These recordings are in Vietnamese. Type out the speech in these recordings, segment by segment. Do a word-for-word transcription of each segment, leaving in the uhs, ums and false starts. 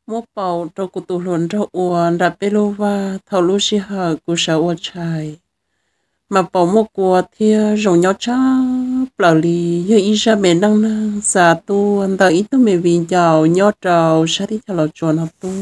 mua bầu trâu cụ tụ luận trâu uốn đạp bê lô va thầu lô xì hở cụ sợ uốn chài mà bầu mua cua thia rồng nhau cha bờ lì giờ ý ra mẹ năng năng xà tu anh ta ý tụi mẹ vì giàu nhau trâu sa đi theo lò chuột học tu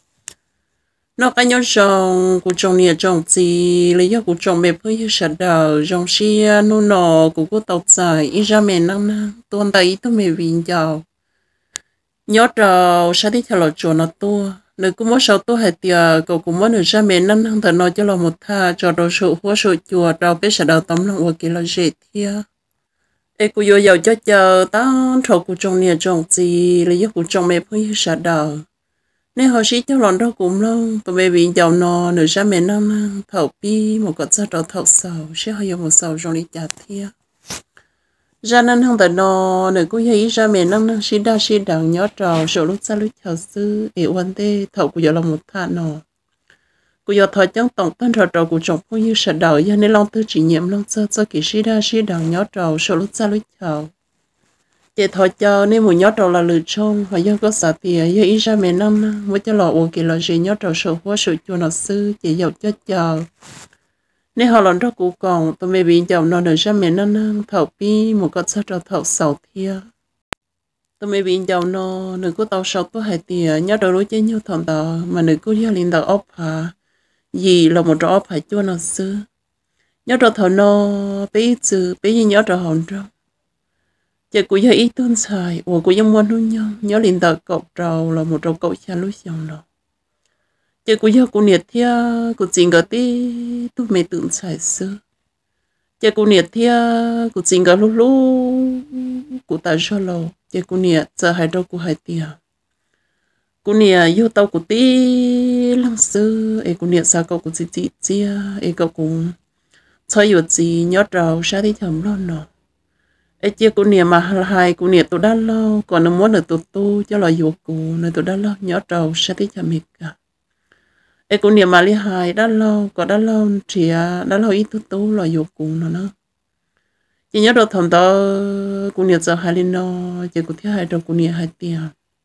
nó cái nhau rồng cụ trồng nè trồng gì lấy giờ cụ trồng mẹ phơi sợ đầu rồng xia nu nọ cụ có tàu dài ý ra mẹ năng năng tu anh ta ý tụi mẹ vì giàu nhớ trò sao đi theo lò chuột nó tua nếu cũng muốn sau tua hay tiệt cậu cũng muốn được ra mẹ năm năm thời nói cho lo một tha cho đồ sự hoa sự chùa đầu biết sẽ đầu tấm lòng của kỳ là dễ thia ê cô vô giàu cho chờ tao thầu cô trồng nè trồng gì lấy giúp cô trồng mẹ phải sẽ đầu nếu họ sĩ cho lòn đâu cũng lâu tụi mẹ bị giàu nọ nửa ra mẹ năm năm thầu pi một cái sao đầu thầu sầu sẽ hơi dùng một sầu trong đi chặt thia ra nên không thể nó nếu cũng thấy ra miền nam nam xin đa xin đằng nhớ trò số lúc xa lúc chờ sư để quan tê thầu của giờ là một thà nó của giờ thời trong tổng tân trò trò của chồng cũng như sợ đời cho nên long tư chỉ nhiệm long sơ cho kỳ xin đa xin đằng nhớ trò số lúc xa lúc chờ để thời chờ nên một nhớ trò là lựa chọn và do có sợ thì giờ ý ra miền nam nam với cho lọ uống kỳ là gì nhớ trò số hóa sự cho nó sư chỉ dầu cho chờ nếu họ làm cho cụ còn tôi mới bị chồng nó được ra mẹ nó nó thầu pi một cái sao cho thầu sầu thia tôi mới bị chồng nó nửa cô tàu sầu tôi hay tiền nhớ đầu lối chơi nhau thằng tàu mà nửa cô gia linh tàu ốp hà gì là một trò ốp phải cho nó xưa nhớ đầu thầu nó bé chữ bé như nhớ đầu hòn trâu chỉ cụ gia ý tuân xài của cụ gia muốn luôn nhau nhớ linh tàu cậu trâu là một trâu cậu cha lối dòng đó chỉ cũng giờ cũng nhiệt thia cũng chính cái tí tôi mới tưởng sai xưa chỉ cũng nhiệt thia cũng chính cái lúc lúc cũng tại sao lâu chỉ cũng nhiệt giờ hai đâu cũng hai tia cũng nhiệt yêu tao cũng tí lăng xưa ấy cũng nhiệt sao cậu cũng chỉ chỉ chia ấy cậu cũng chơi yêu gì nhớ trâu sao đi thầm lo nọ ấy chỉ cũng nhiệt mà hai cũng nhiệt tôi đã lâu còn nó muốn được tôi tu cho là yêu cụ nên tôi đã lâu nhớ trâu sao đi thầm mình cả ê cô niệm mà li hai đã lâu có đã lâu thì đã lâu ít tu tu là vô cùng nó nữa chỉ nhớ được thằng đó cô niệm giờ hai linh nó chỉ cô thứ hai đâu cô niệm hai tiền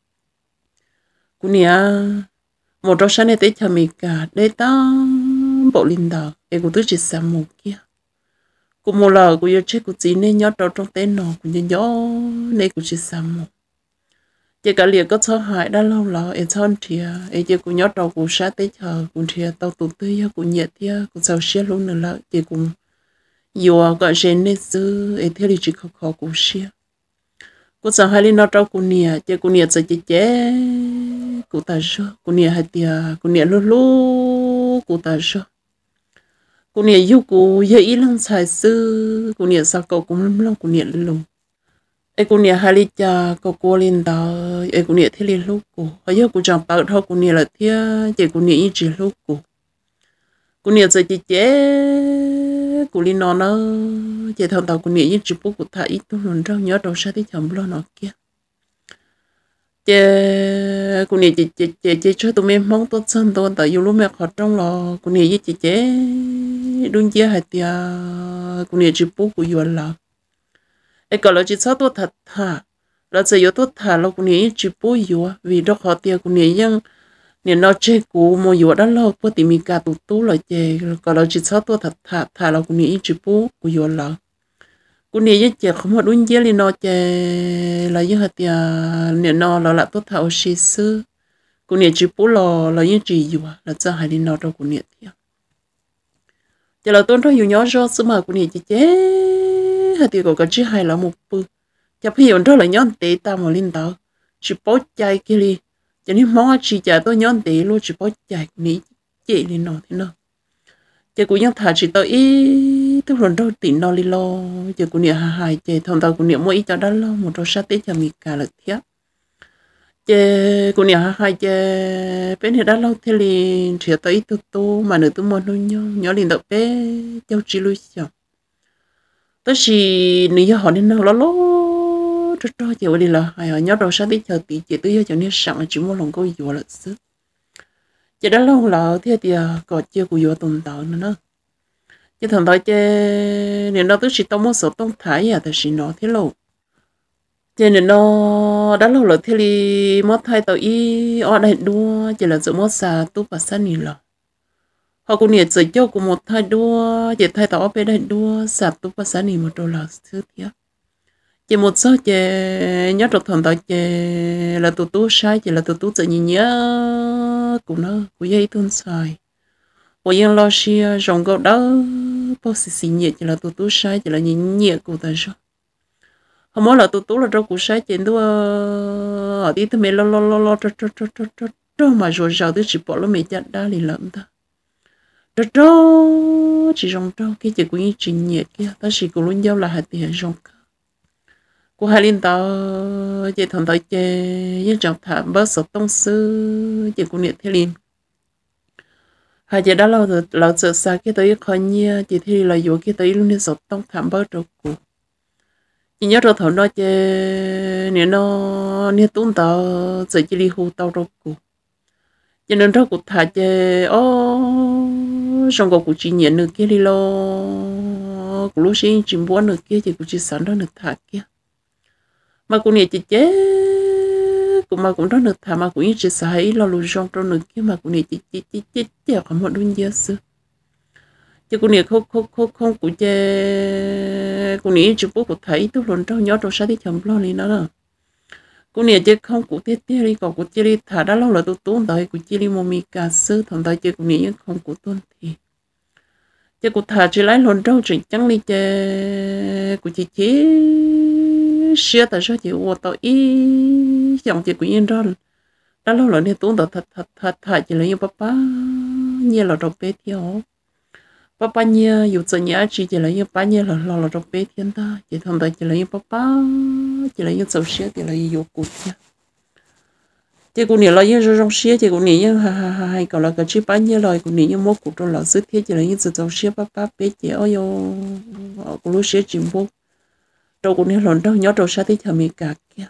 cô niệm một trong sáng nay tới chờ mình cả để tao bộ linh đạo ê cô thứ chỉ xem một kia cô một lần cô nhớ chết cô chỉ nên nhớ đâu trong tên nó cô nhớ nhớ nên cô chỉ xem một chỉ cả liệt có số hại đã lâu lọ em thân thì em chỉ cũng nhớ đầu cũng sát tới chờ cũng thì tao tụt tới cũng nhiệt thì cũng sầu xia luôn nữa là chỉ cũng nhiều gọi chuyện nên sư em theo đi chỉ khó khó cũng xia cũng sợ hai linh nó trâu cũng nhiệt chỉ cũng nhiệt sợ chỉ chế cũng ta sợ cũng nhiệt hai tia cũng nhiệt lu lu cũng ta sợ cũng nhiệt yêu cũng yêu ý lăng xài sư cũng nhiệt sao cậu cũng lắm lâu cũng nhiệt luôn ai cũng nhớ hai lý cha cô cô linh đạo ai cũng nhớ thế liên lúc cô hay giờ cũng chẳng bảo thôi cũng nhớ là thế chỉ cũng nhớ ý chỉ lúc cô cũng nhớ giờ chỉ chế cũng linh nó nó chỉ thằng tao cũng nhớ ý chỉ bố của thầy ít tu luôn đâu nhớ đâu sao thì chậm lo nó kia chế cũng nhớ chỉ chỉ chỉ chỉ cho tụi mình mong tốt hơn tôi tại yêu lúc mẹ khó trong lò cũng nhớ ý chỉ chế đúng chưa hay tia cũng nhớ chỉ bố của yêu là ấy còn là chỉ sao tôi thật thà là chỉ có tôi thà là cũng nghĩ chỉ bố yếu vì đó họ tiền cũng nghĩ rằng nên nó chơi cũ mà yếu đó lâu bữa tìm mình cả tụt tú là chơi còn là chỉ sao tôi thật thà thà là cũng nghĩ chỉ bố của yếu là cũng nghĩ rằng chơi không có đúng giới nên nó chơi là như hạt tiền nên nó là lại tôi thà ở xí xứ cũng nghĩ chỉ bố là là như chỉ yếu là cho hai nên nó đâu cũng nghĩ thiệt giờ là tôi nói yếu nhỏ rồi xứ mà cũng nghĩ chỉ chơi hay thì có cái chữ hay là một bự chả phải dùng đó là nhón tệ ta mà linh đạo chỉ bó chạy kia đi cho nên món chỉ trả tôi nhón tệ luôn chỉ bó chạy ní chị đi nó thế nào chị cũng nhón thả chỉ tôi ý tức là đâu tỉnh nó đi lo chị cũng niệm hài chị thằng tao cũng niệm mỗi cho đó lo một trò sát tết cho mình cả là thiết chị cũng niệm hài chị bên này đã lâu thế liền chỉ tôi ít tu tu mà nữa tôi muốn nuôi nhau nhớ liền đạo bé châu chỉ lui chồng tới khi nếu họ nên lo lo cho cho chị đi là hay họ nhớ đầu sáng tí chờ tí chị tới cho nên sẵn chỉ muốn lòng cô vừa là sức chị đã lâu là thế thì có chưa của vừa tồn tại nữa chứ thằng đó chứ nên nó tới khi tao muốn sợ tông thái à thì nó thế lâu cho nên nó đã lâu rồi thì li mót thay tàu y ở đây đua chỉ là sự mót xà tu bà sa nì lọ họ cũng nhiệt sự cho của một thay đua chỉ thay tàu ở bên đây đua xà tu bà sa nì một đô la thứ thiệt chỉ một số chỉ nhớ được thằng tàu chỉ là tụt tú sai chỉ là tụt tú tự nhiên nhớ cũng nó cũng dây tuôn xài của yên lo xia rong gạo đó bao xì xì nhiệt chỉ là tụt tú sai chỉ là nhìn nhiệt của ta rồi họ mỗi là tụt tú là đâu cũng sai chuyện đó ở đi từ mình lo lo lo lo cho cho cho cho cho cho mà rồi giờ tôi chỉ bỏ nó mình chặt đá liền lắm ta cho cho chỉ rong cho cái chỉ cũng như chuyện nhiệt kia ta chỉ cũng luôn giao là hạt tiền rong cô hai linh tao chỉ thằng tao chơi những trọng thảm bớt sốt tông sư chỉ cũng nhiệt thế liền hai chị đã lâu rồi lâu sợ xa cái tới khỏi nhia chỉ thì là dù cái tới luôn đi sốt tông thảm bớt rồi cô chị nhớ rồi thằng nó chơi nếu nó nếu tốn tao sẽ chỉ đi hú tao rồi cô cho nên đó cô thà chơi ô trong cuộc chị nhận được kia đi lo cô lúc sinh chim bún được kia chị cũng chỉ sẵn đó được thà kia mà cô này chị chế cũng mà cũng đó được thà mà cũng chỉ xài lo lùi trong trong được kia mà cô này chị chị chị chị chị không một đôi giờ xưa chứ cô này không không không không cũng chế cô này chụp bố cô thấy tôi luôn trong nhớ trong sáng thì chồng lo liền đó đó cô này chứ không cũng tiếc tiếc đi còn cô chỉ đi thà đã lâu là tôi tốn đời cô chỉ đi mua mì cà sứ thằng tay chứ cô này không cũng tốn thì chứ cô thà chỉ lấy luôn trong chuyện chẳng đi chơi cô chỉ chế xưa tại sao chị ô tô ý dòng chị cũng yên rồi đã lâu rồi nên tốn đời thật thật thật thật chỉ là như papa như là đồ bé theo papa như dù sợ nhá chỉ chỉ là như ba như là lo là đồ bé thiên ta chỉ thằng tay chỉ là như papa chỉ là như sầu xía chỉ là như vô cụt nha chỉ cũng nhiều là như rong xía chỉ cũng nhiều như ha ha ha hay còn là cái chỉ ba như lời cũng nhiều như mốt cụt trong là xứ thiết chỉ là như sầu xía papa bé chỉ ở vô cũng lúc xía chìm vô đâu cũng nhiều lần đâu nhớ đâu sao tí thầm mì cà kia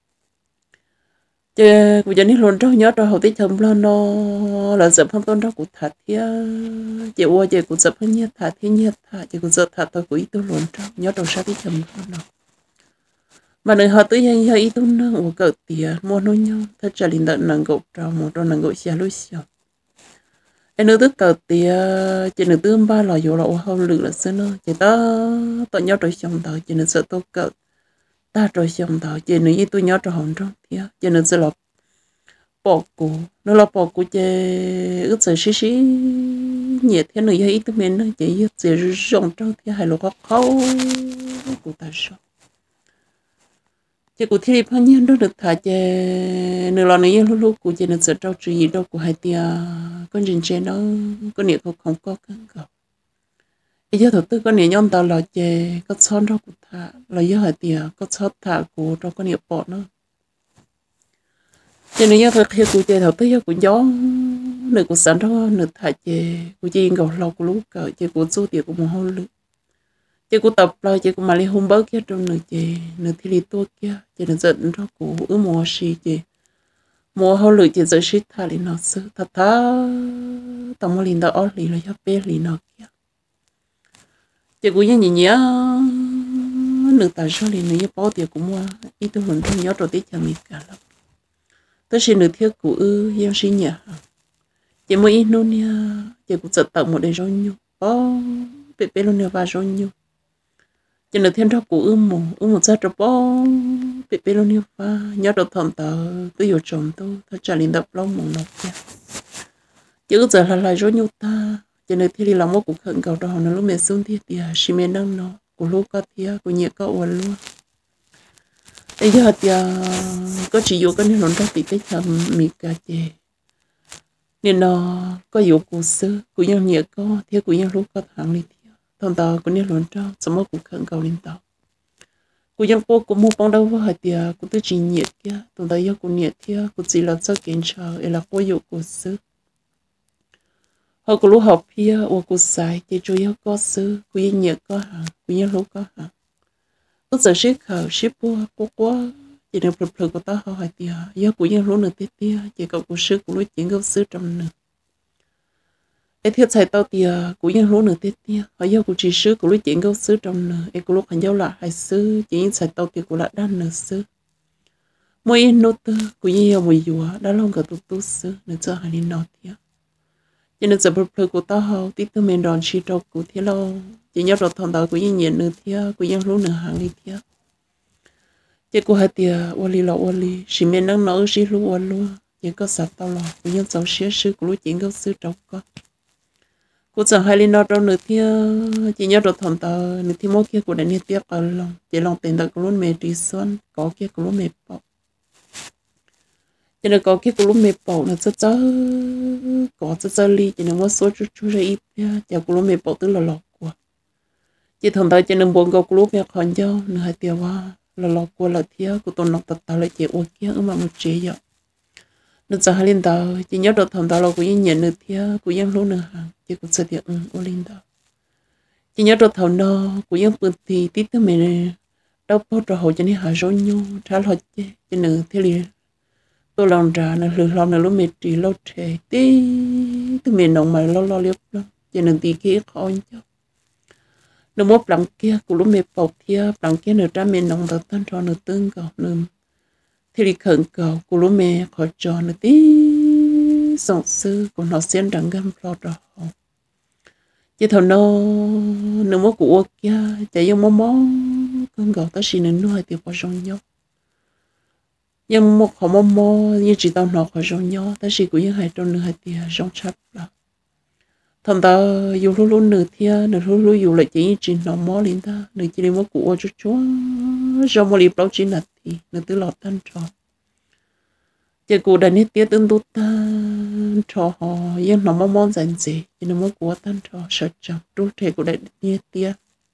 chứ cũng cho nên lần đâu nhớ đâu hậu tí thầm lo nó là dập không tôn đâu cũng thật thì chị qua chị cũng dập hơn nhiệt thật thì nhiệt thật chị cũng dập thật tôi cũng ít tôi lần đâu nhớ đâu sao tí thầm lo nó mà nơi họ tới hay hay ít tôi nó của cỡ tiền mua nó nhau thật trả linh đợt nàng gộp trâu một đôi nàng gộp xe lối xèo em nữ tức cỡ tiền chị nữ tương ba lò dầu lò hông lử là xưa nữa chị ta tao nhớ rồi xong tao chị nữ sợ tôi cỡ ta rồi xong tao chị nữ với tôi nhớ rồi hồn trong thì chị nữ sẽ là bỏ cụ nó là bỏ cụ chị ước sợ xí xí nhiệt thế nữ với ít tôi mình nó chị ước sợ rong trong thì hay là có khâu cụ ta sao chị cụ thi bao nhiêu đó được thà chị nửa lần này lúc lúc cụ chị nó sợ trâu chữ gì đâu cụ hai tia con trình trên nó con niệm không không có cái cầu bây giờ thực tư con niệm nhon tao là chị có son đâu cụ thà là giờ hai tia có son thà cụ trong con niệm bỏ nó cho nên giờ thực hiện cụ chị thực tư giờ cụ gió nửa cụ sẵn đó nửa thà chị cụ chị ngầu lâu cụ lúc cỡ chị cụ số tiền cụ một hôm lư chị cũng tập rồi chị cũng mà đi hôm bớt kia trong nửa chị nửa thì đi tua kia chị nó giận đó cụ ứ mùa xì chị mùa hậu lửa chị giờ xí thà đi nó sư thật thà tao mà liền tao ót liền là cho bé liền nó kia chị cũng như nhỉ nửa tại sao liền nửa bao tiền cũng mua ít tôi vẫn không nhớ rồi tí cho mình cả lắm tôi xin nửa thiết cụ ư yêu sinh nhỉ chị mới ít luôn nha chị cũng giật tận một đề rồi nhu bao bé bé luôn nè và rồi nhu cho nên thêm ra cụ ươm một ươm một rất là bó bị bị luôn và nhớ được thằng tờ tôi yêu chồng tôi tôi trả liền đập lông một nọc kia chứ giờ là lại rối nhút ta cho nên thì làm một cuộc khẩn cầu đó nó lúc mẹ xuống thì thì xí mẹ nâng nó của lúc có thì của nhiệt có uốn luôn bây giờ thì có chỉ yêu cái nên nó rất bị cái thầm mì cà chè nên nó có yêu cụ sư cụ nhau nhiệt có theo cụ nhau lúc có thằng đi thằng tao cũng nên luận cho xong rồi cũng khẩn cầu lên tao cũngยังcô cũng mua bông đâu với hai tia cũng tôi chỉ nhiệt kia thằng tao yêu cũng nhiệt kia cũng chỉ là cho kiến chờ là cô yêu cô sư họ cũng lúc học kia hoặc cũng sai chỉ chủ yếu có sư cũng yêu nhiệt có hàng cũng yêu lúc có hàng ước giờ ship khẩu ship qua qua qua chỉ được phật phật của tao họ hai tia yêu cũng yêu lúc nữa tia tia chỉ cậu cũng sư cũng lúc chuyện gấu sư trong nữa ai thiết sai tao tia cũng như lúc nữa tia tia họ yêu cũng chỉ sư cũng lúc chuyện gấu sư trong nữa ai cũng lúc hành giao là hai sư chỉ sai tao tia cũng là đan nửa sư mỗi nốt tơ cũng như mỗi dùa đã lòng cả tụt tụt sơ nữa cho hai đi nọ thiệt cho nên giờ bật bật của tao hậu tí tao mình đòn chi trâu của thiệt lo chỉ nhớ được thằng tao cũng như nhiệt nữa thiệt cũng như lúc nữa hàng đi thiệt chỉ của hai tiệt wali lo wali chỉ mình đang nói chỉ lúc wali luôn chỉ có sạch tao lo cũng như cháu xía sư của lúc chuyện có sư trâu có cô chẳng hay lên đó đâu nữa thì chỉ nhớ được thằng ta nữa thì mỗi kia của đại niên tiếc ở lòng chỉ lòng tiền ta cũng luôn mệt đi xuân có kia cũng luôn mệt bỏ cho nên có kia cũng luôn mệt bỏ nó rất rất có rất rất ly cho nên mỗi số chút chút ra ít ya giờ cũng luôn mệt bỏ tức là lọt của chỉ thằng ta cho nên buồn có cũng luôn mệt còn nhau nữa hai tiêuว่าlà lọt của là thiệt của tôi nó tật ta lại chỉ ô kia mà một chế vậy nó giờ hai lên tàu chỉ nhớ được thằng tàu là cũng nhận được thiệt cũngยังรู้nữa hàng chỉ cũng sẽ thiệt ừ ô lên tàu chỉ nhớ được thằng nó cũngยังbự thì tí tới mình đâu bao giờ hồi cho nên hà rối nhau trả lời chứ cho nên thế liền tôi lòng ra nó lừa lòng nó lúc mệt chỉ lâu trẻ tí tới mình nồng mà lo lo liếp lắm cho nên tí kia khó nhau nó mất bằng kia cũng lúc mệt bọc thiệt bằng kia nữa ra mình nồng được tan tròn nữa tương cầu nữa thì đi khẩn cầu của lũ mẹ khỏi cho nó tí sòng sư của nó xuyên đằng găm lo đó chỉ thằng nó nó mất của kia chạy vô mò mò con gạo ta xin nó nuôi thì bỏ rong nhau nhưng một họ mò mò như chỉ tao nó khỏi rong nhau ta chỉ của những hai trong nửa hai tia rong chắp là thằng ta dù lúc lúc nửa thia nửa lúc lúc dù lại chỉ chỉ nó mò lên ta nửa chỉ đi mất của chút chút rong mò liệp đâu chỉ là thì nửa tứ lọt tan tròn chỉ cụ đại nít tiết tương tút ta trò họ yên nó mong mong dành gì chỉ nó mất của tan trò sợ chẳng rút thể của đại nít tiết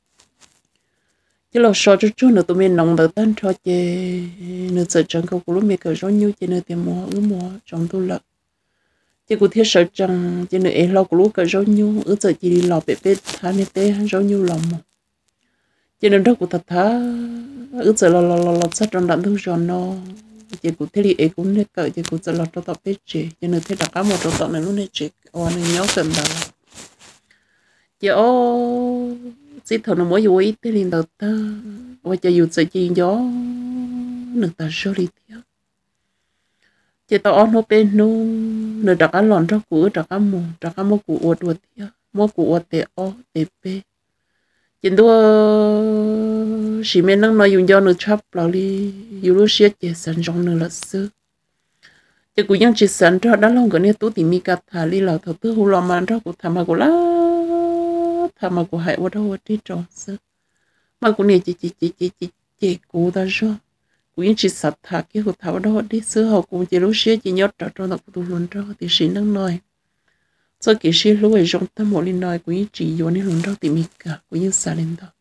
chỉ là sợ chút chút nữa tụi mình nòng được tan trò chỉ nữa sợ chẳng câu của lúc mình cởi rối nhiêu chỉ nữa tiền mua ứ mua trong tu lợn chỉ cụ thiết sợ chẳng chỉ nữa em lo của lúc cởi rối nhiêu ứ sợ chỉ đi lò bể bể thà nít tê rối nhiêu lòng chỉ nữa đó của thật thà ứ sợ lo lo lo lo sát trong đạn thu giòn nó chỉ cụ thế thì ấy cũng nên cởi chỉ cụ sẽ lọt cho tập biết chị cho nên thế đặt cá một trong tập này luôn này chị ô này nhớ cần đầu chị ô chỉ thằng nó mới vô ít thế liền đầu ta và chỉ dùng sợi chỉ gió nửa ta số đi theo chị tao nó bên luôn nửa đặt cá lòn cho cụ đặt cá mù đặt cá mù cụ uột uột theo mù cụ uột tê o tê p chính tôi chỉ mình đang nói dùng cho nó chấp là đi dù lúc xưa chỉ sản trong nó là xưa chỉ cũngยังchỉ sản cho đã lâu cái này tôi tìm mi cắt thà đi là thầu tư hồ làm ăn cho của thà mà của lá thà mà của hại của đâu đi trồng xưa mà của này chỉ chỉ chỉ chỉ chỉ chỉ của ta rồi cũngยังchỉ sát thà cái của thà đâu đi xưa họ cũng chỉ lúc xưa chỉ nhớ trọ trong đó của tôi luôn cho thì xin đang nói sau khi xưa lúc ấy trong tâm một lần nói cũngยังchỉ vô nên luôn đâu tìm mi cả cũngยังxa lên đó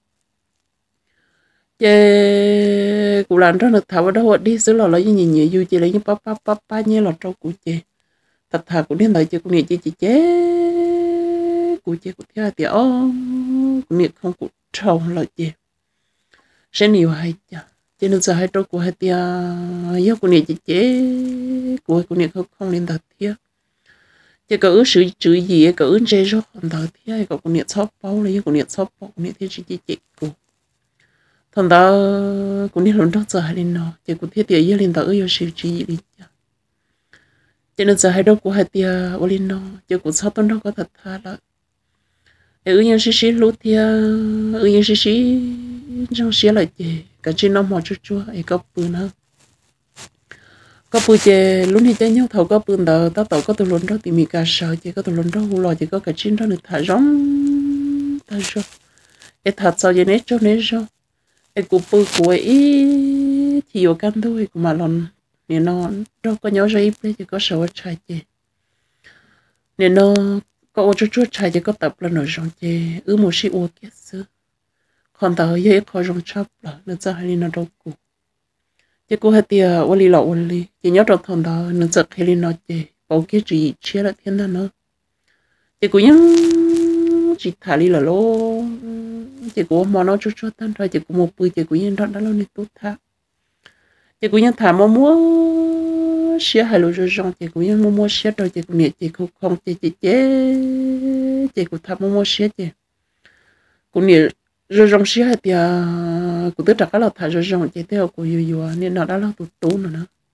chế cụ làm cho được thảo ở đâu đi xứ lò lấy như nhiều vui chị lấy như pa pa pa pa như là trâu cụ chị thật thà cụ đến lại chị cụ niệm chị chị chế cụ chị cụ theo thì ô cụ niệm không cụ trâu là chị sẽ nhiều hay chả cho nên giờ hai trâu cụ hai tia do cụ niệm chị chế cụ cụ niệm không không lên thật thiệt chị có ứ sự chữ gì có ứ chế rồi còn thật thiệt có cụ niệm shop bao lấy cụ niệm shop bao cụ niệm thì chị chị chị cụ thằng ta cũng đi luôn đó giờ hai lên nó chỉ cũng thiết tiệt lên tao yêu siêu trí đi cho nên giờ hai đâu cũng hai tiệt ở lên nó chỉ cũng sao tao nó có thật tha là ư những xí xí lú tiệt ư những xí xí trong xí lại chị cả trên nó mò chua chua ấy có bự nữa có bự chị luôn thì chơi nhau thầu có bự tao tao tao có tụi luôn đó thì mình cả sợ chị có tụi luôn đó hù lò chị có cả trên đó được thả rong thả rong cái thật sao vậy nấy cho nấy rong em cũng bự của ấy thì ở căn thôi mà lần nên nó đâu có nhớ ra ít đấy chỉ có sợ chạy chị nên nó có ô chút chút chạy chỉ có tập là nó rong chị ứ một xí ô kia xứ còn tao ấy khó rong chấp là nó ra hay nó đâu cụ chị cô hay tia ô li lọ ô li chị nhớ trong thằng đó nó giật hay nó chị bảo kia chỉ chia là thiên đàng nó chị cũng nhớ chỉ thả đi là lô chị cũng mò nó chút chút tan rồi chị cũng một bữa chị cũng yên đó đã lâu nên tốt thà chị cũng yên thả mò mua xía hai lô rồi rong chị cũng yên mua mua xía rồi chị cũng nhẹ chị không không chị chị chế chị cũng thả mua mua xía chị cũng nhẹ rồi rong xía hai tia cũng tức là cái là thả rồi rong chị theo của yêu yêu nên nó đã lâu tụt tụt nữa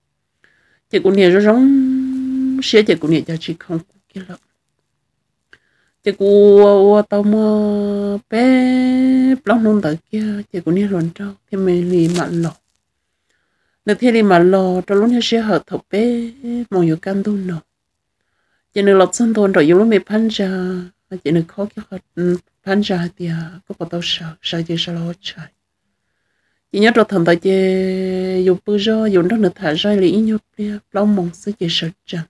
chị cũng nhớ giống xe chị cũng nhớ cho chị không kia lắm chị cũng tao mà bé long nông tới kia chị cũng nhớ luôn trâu thì mình lì mặn lò nếu thì lì mặn lò trâu lúc nhớ xe hợp thầu bé mong yêu can tu nọ chị nữ lọt sân thôn rồi yêu lúc mình phán ra chị nữ khó cái hợp phán ra thì có bao tao sợ sợ chị sợ lo chạy chị nhớ rồi thằng ta chị dùng bữa giờ dùng đó nữa thả ra lý nhau bia long mong sẽ chị sợ chẳng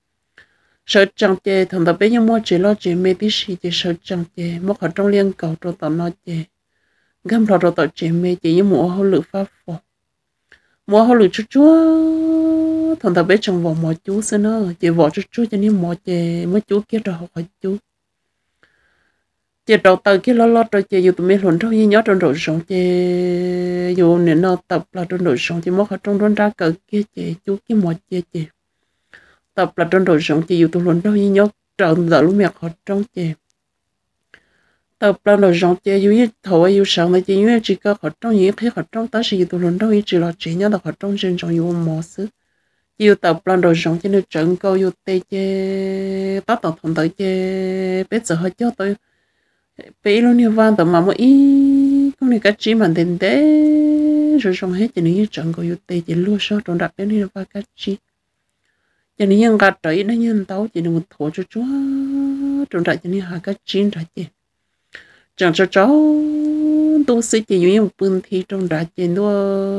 sợ chẳng chị thằng ta bé nhau mua chị lo chị mê tí gì chị sợ chẳng chị mất ở trong liên cầu rồi tao nói chị gam rồi rồi tao chị mê chị như mua hậu lự pháp phò mua hậu lự chút chúa thằng ta bé trong vòng mọi chú xưa nó chị vợ chút chúa cho nên mọi chị mới chú kia rồi hỏi chú chị đầu tư cái lo lo rồi chị dù tụi mình luận trong như nhớ trong đội sống chị dù nên nó tập là trong đội sống chị mất ở trong đó ra cờ kia chị chú cái mọi chị chị tập là trong đội sống chị dù tụi luận trong như nhớ trong giờ lúc mẹ họ trong chị tập là đội sống chị dù như thầu dù sáng là chị như chỉ có họ trong những thế họ trong ta chỉ tụi luận trong như chỉ là chị nhớ là họ trong trên trong dù mò xứ dù tập là đội sống chị nên trận câu dù tê chị tao tập thằng tới chị biết giờ họ cho tôi bây lúc nhiều van tầm mà mỗi con này cá chi mà tiền tế rồi xong hết cho nên chẳng có yêu tê chỉ lúa sốt trong đặt bên này là cá chi cho nên những gà trời nó nhân tấu chỉ được một thổ cho chúa trong đặt cho nên hai cá chi ra chị chẳng cho cháu tu sĩ chỉ dùng một bữa thi trong đặt trên đó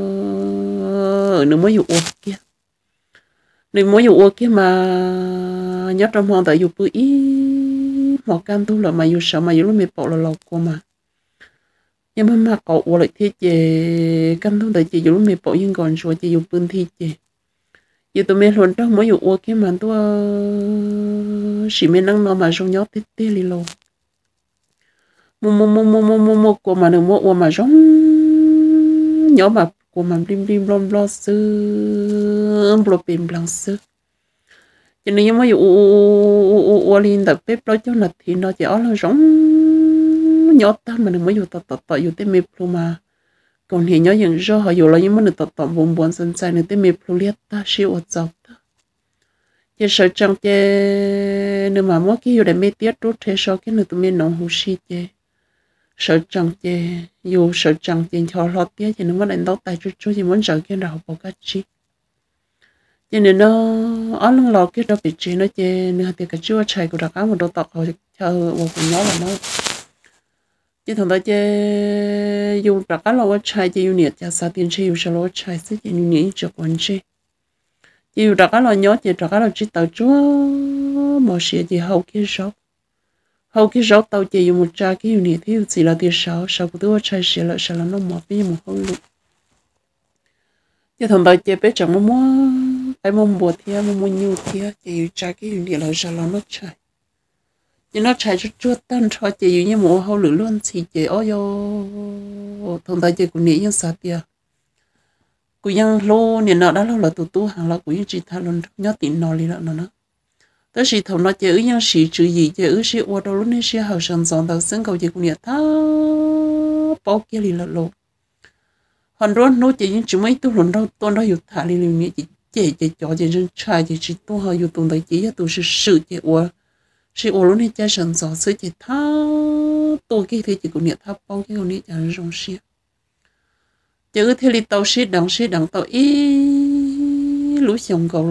nữa mới dùng ô kia nữa mới dùng ô kia mà nhớ trong hoàng tại dùng bữa ý một can tu là mà yêu sợ mà yêu lúc mình bỏ là lọc của mà nhưng mà mà cậu lại thiết về can tu tại chị yêu lúc mình bỏ nhưng còn rồi chị yêu bươn thi chị yêu tụi mình luôn đó mới yêu ô cái mà tôi chỉ mình năng nó mà trong nhót tít tít li lô mua mua mua mua mua mua mua của mà được mua ô mà giống nhỏ mà của mà bim bim lom lo sư blo bim blanc sư cho nên mới u u u linh tập bếp đó cho là thì nó chỉ là giống nhỏ ta mà đừng mới dùng tập tập tập dùng tên mềm luôn mà còn hiện nhỏ dần do họ dùng là những món được tập tập buồn buồn sân sai nữa tên mềm luôn liệt ta siêu ở dọc ta chỉ sợ trong che nếu mà mỗi cái dùng để mê tiết rút thế sau cái nữa tụi mình nóng hú xì che sợ trong che dù sợ trong che cho lo tiết thì nó mới đánh đấu tay chút chút chỉ muốn sợ cái nào bỏ cái chi cho nên nó ở lưng lò cái đó bị chuyện nó chê nữa thì cái chúa chạy của đặc áo một đồ tọt rồi chờ một phần nhỏ là nó chứ thằng ta chê dùng đặc áo là chạy chê dùng nhiệt cho sao tiền chê dùng sao chạy sẽ chê dùng nhiệt cho con chê chê dùng đặc áo là nhớ chê đặc áo là chỉ tàu chúa một xe chê hậu kia sáu hậu kia sáu tàu chê dùng một tra cái dùng nhiệt thì chỉ là tiền sáu sau của tôi chạy xe là sao là nó một cái một hậu lục chứ thằng ta chê bé chẳng muốn mua cái mông bùa thia mông mông nhiều thia chỉ trái cái gì là sao nó chạy chỉ nó chạy chút chút tan cho chỉ như một hậu lửa luôn thì chỉ ôi yo thằng ta chỉ cũng nghĩ như sao tia cũng yang lô nên nó đã lâu là tụ tụ hàng là cũng như chỉ thay luôn nhớ tiền nó đi là nó nó tới khi thằng nó chỉ ứ yang sĩ chữ gì chỉ ứ sĩ qua đâu lúc này sĩ hậu sân sòn đầu sân cầu chỉ cũng nghĩ thà bao kia đi là lô hoàn rồi nó chỉ những chúng mấy tu luôn đâu tôi nó hiểu thà đi liền chỉ chị chị cho chị dân trai chị chỉ tu hơi yêu tuần tới chị tu sự sự chị ủa sự ủa lúc này cha sẵn sò sự chị tha tu cái thì chị cũng nhận tha bao cái con này cha rong xia chị cứ theo đi tàu xí đằng xí đằng tàu ý lúa sông cầu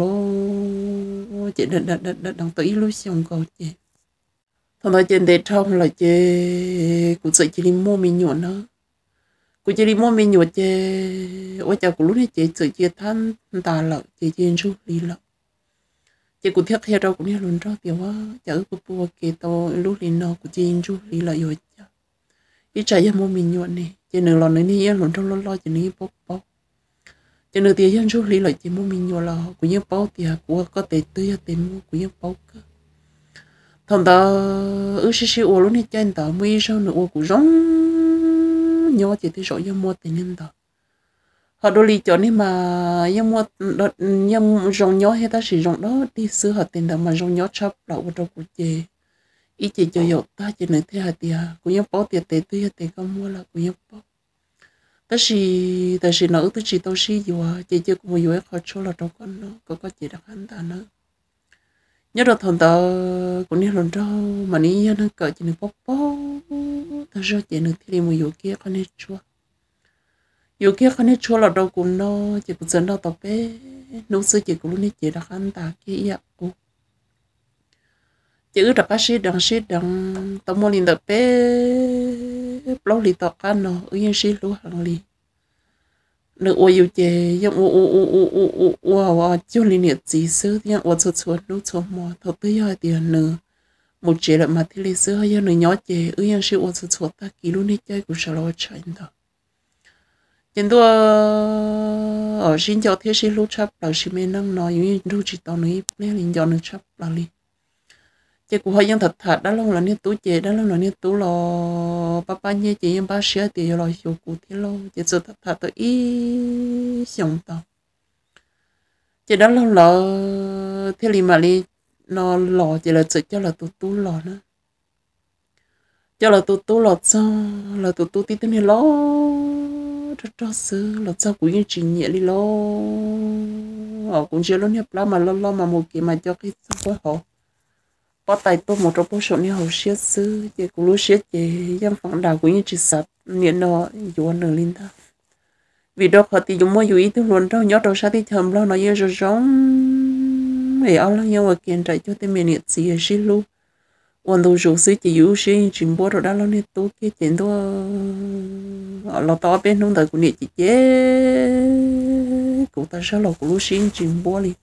lô chị đằng đằng đằng đằng tàu ý lúa sông cầu chị thằng nói trên đây trong là chị cũng sợ chị đi mua mình nhuận nữa cô chỉ đi mua mình nhột chè ôi chào cô lúc này chị sửa chia than tà lợ chị chiên su đi lợ chị cũng thiết theo đâu cũng như luôn đó kiểu quá chở cô bùa kê to lúc đi nó cô chiên su đi lợ rồi chả ít trái ra mua mình nhột này chị nửa lon này đi luôn trong lo lo chị này bốc bốc chị nửa tiền dân su đi lợ chị mua mình nhột là cũng như bao tiền của có thể tươi tiền mua cũng như bao cơ thằng ta ước xí xí ô lúc này chơi ta mới sao nữa ô cũng giống nhớ chỉ thấy rõ như mua tiền nhân đó họ đôi lý cho nên mà như mua như rong nhớ hay ta sử dụng đó đi xứ họ tiền đó mà rong nhớ chấp đậu vào trong của chị ý chị cho dọc ta chỉ nói thế hả tiền cũng như bao tiền tệ tươi tiền không mua là cũng như bao ta chỉ ta chỉ nói ta chỉ tao chỉ vừa chỉ chỉ cũng vừa khó cho là đâu con nó có có chỉ đặc hắn ta nữa nhớ được thằng ta cũng như lần đó mà ní nó cỡ chỉ được bóp bóp ta cho chỉ được thì một vừa kia con hết chua vừa kia con hết chua là đâu cũng nó chỉ cũng dẫn đâu tao bé nấu sữa chỉ cũng luôn chỉ đặc hắn ta kia ạ cô chữ đặc sĩ đằng sĩ đằng tao mua liền tập bé lâu lì tọt ăn nó ở yên sĩ lúa hàng lì nữ ô yêu chè yang ô ô ô ô ô ô ô ô cho liên nhiệt gì sữa yang ô chuột chuột nút chuột mò thọ tới giờ tiền nữ một chè lại mà thì lấy sữa hay nữ nhỏ chè ở yên sĩ ô chuột chuột ta kí luôn đi chơi của sao lo chạy đó trên đó ở xin cho thế sĩ lúa chắp là sĩ mấy năm nói như lúa chỉ tao nữ nên liền cho nữ chắp là li chị cũng hơi dân thật thật đó luôn là nét tú chị đó luôn là nét tú lo papa nhé chị em ba sữa thì lo hiểu cụ thế lo chị sự thật thật tôi ý sống tao chị đó luôn là thế li mà li nó lo chị là sự cho là tú tú lo nữa cho là tú tú lo cho là tú tú tí tí này lo cho cho sự là cho cũng như chị nhẹ đi lo họ cũng chưa lo nhấp lá mà lo lo mà một cái mà cho cái sao quá họ có tay tôi một trong số này hậu xếp sư chị cũng lúc xếp chị dân phẳng đào cũng như chị sạch miệng nó dù nở lên ta vì đó họ thì dùng mỗi dù ý thức luôn đâu nhớ đâu sao thì thầm lo nó như rồi giống ấy áo lăng nhau ở kiện chạy cho tên miệng nhiệt gì ở xí lu hoàn đồ rủ sư chị dù xí chuyện bố rồi đó lo nên tú kia chuyện đó họ lo to bên nông đời của nhiệt chị chế cụ ta sao lo của lúc xí chuyện bố đi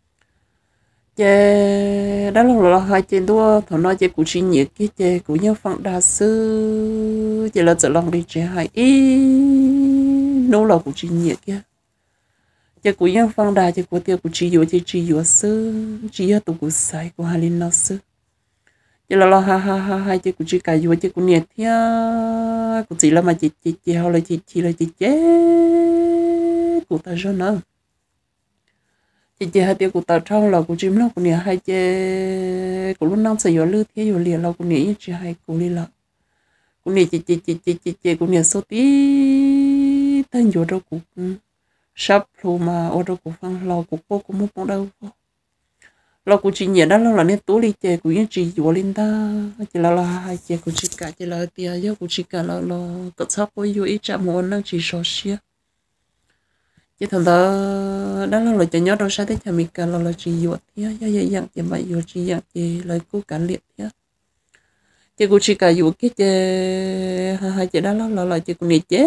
chè đó là là hai chuyện đó thằng nói chè cũng chỉ nhiệt cái chè cũng như phẳng đa sư chè là tự lòng đi chè hai ý nô là cũng chỉ nhiệt kia chè cũng như phẳng đa chè của tiêu cũng chỉ dụ chè chỉ dụ sư chỉ ở tụ cũng sai của hai linh nó sư chè là là ha ha ha hai chè cũng chỉ cả dụ chè cũng nhiệt thia cũng chỉ là mà chè chè chè hoặc là chè chỉ là chè chè của ta cho nó chị chị hai tiêu của tao trong là của chim nó của nè hai chị của lúc năm sẽ vô lư thế vô liền là của nè chị hai của đi là của nè chị chị chị chị chị chị của nè số tí thân vô đâu của sắp luôn mà ở đâu của phăng lò của cô cũng muốn đâu lò của chị nhẹ đó là nên tú đi chị của những chị vô lên ta chị là là hai chị của chị cả chị là tia do của chị cả là là cất sắp với vô ít chạm muốn năng chị so xia chứ thằng đó đó là lời cho nhớ đâu sao thế chả mình cả là lời chỉ dụ thế ya ya dạng chỉ mà dụ chỉ dạng chỉ lời cố cản liệt thế chứ cô chỉ cả dụ cái chế hai chế đó là lời chỉ cô này chế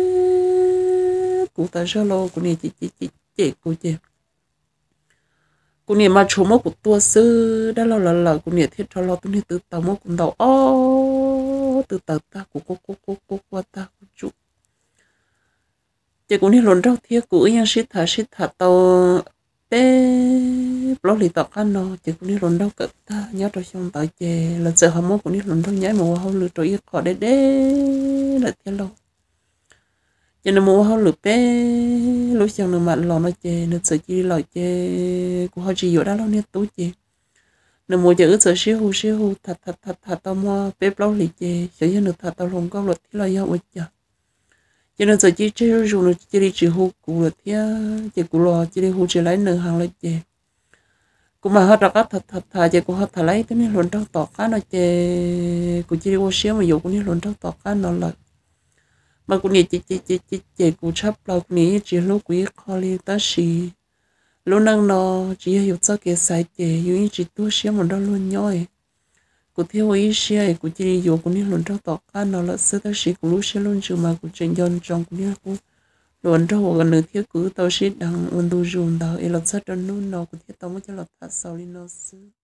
cô ta sao lo cô này chỉ chỉ chỉ chế cô chế cô này mà chủ mốc của tua sư đó là là là cô này thiết cho lo tôi này từ tàu mốc cùng tàu ô từ tàu ta của cô cô cô cô cô ta của chủ chị cũng đi luận rau thiệt của yang shit thà shit thà tàu bé blog lì tọt ăn nó chị cũng đi luận rau cỡ ta nhớ rồi xong tại chị lần sau hôm mốt cũng đi luận rau nhái mùa hao lừa trội ít khỏi để để là thế lâu chị nó mùa hao lừa bé lúc xong nó mặn lò nó chị nó sợ chị lò chị của họ chỉ dụ đó lâu nè tú chị nó mùa giờ sợ xíu hu xíu hu thật thật thật thật tao mua bé blog lì chị sợ như nó thật tao luôn có luật thì là do vậy chứ cho nên giờ chỉ chơi rồi chỉ đi chỉ hú cụ là thế chỉ cụ lo chỉ đi hú chỉ lấy nửa hàng lấy chè cũng mà hết ra các thật thật thà chỉ cụ hết thà lấy cái này luôn trong tọt cá nó chè cụ chỉ đi ô xíu mà dụ cũng đi luôn trong tọt cá nó là mà cụ này chỉ chỉ chỉ chỉ chỉ cụ chấp là cụ này chỉ lúc quý khó đi ta xì lúc năng nó chỉ hiểu cho cái sai chè yêu chỉ tu xíu mà đó luôn nhoi cụ theo ý xe cụ chỉ dụ cụ nên luôn trong tọt cá nó là sơ ta sĩ cụ lúc xe luôn chứ mà cụ trên dân trong cụ nên cụ luôn trong gần nửa thiết cụ tao sĩ đằng ôn tu dùng tao ấy là sát đơn luôn nó cụ thiết tao mới cho là thật sau đi nó sư